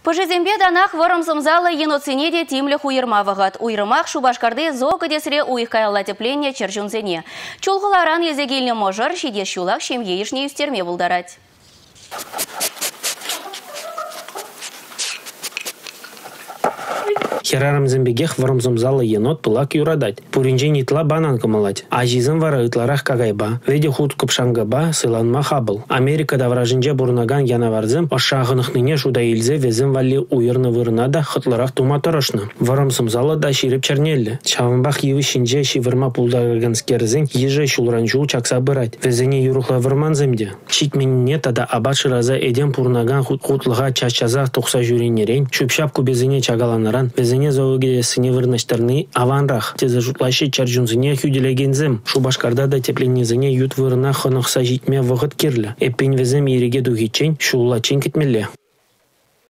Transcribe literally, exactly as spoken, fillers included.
Пожезембе данах вырымсым залы еноцинеде тимлі уйырма вағат. Уйырмақ Шубашкарды зоғы десіре уйыққайылла тепление чержунзене. Чулғыларан езегеліне можыр, шидес шулақ шемге ешне үстерме бұлдарад. Херарам зембегех варымзым залы енот пылак юрадать. Пуринжен итла банан кымалать. А жизым вара итларах кагайба. Веде худ кыпшангаба сыланма хабыл. Америкада вражинже бурнаган янаварзым ашағынықныне шуда илзе везім вали уйырны вырнада хытларах тума тұрышны. Варымзым залы да ширіп чернелі. Чавынбақ еві шинже шивырма пулдарганскерзін ежі шулранжул чакса бырать. Везене юрухла вырман земде. Шитменіне тада абат шыраза эдем пурнаган хутлыға чашчазақ тұқса жүренерен. Шөпшап күбезіне чагаланаран. Везене зоогедесіне вырнаштарны аванрах. Тезе жутлашы чаржунзыне хюделегензім. Шубашкарда да тепленезіне ют вырна хынықса житме вғыт керлі. Эппен везім ереге дугичен шуллачен кетмелі.